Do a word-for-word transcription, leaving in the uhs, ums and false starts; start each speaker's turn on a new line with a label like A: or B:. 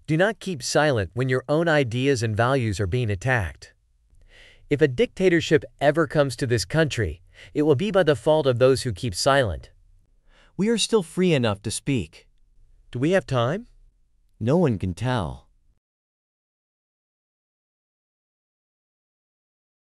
A: Do not keep silent when your own ideas and values are being attacked. If a dictatorship ever comes to this country, it will be by the fault of those who keep silent.
B: We are still free enough to speak.
A: Do we have time?
B: No one can tell.